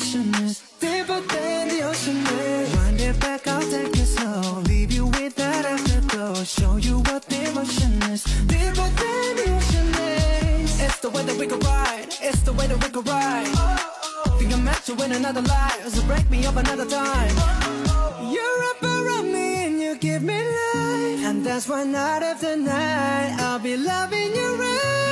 ocean is deeper than the ocean is. Wind it back, I'll take it slow. Leave you with that afterglow. Show you what the emotion is deeper than the ocean is. It's the way that we could ride. It's the way that we could ride. Think I'm meant to win another life, so break me up another time. You're up around me and you give me life, and that's why night after night I'll be loving you right.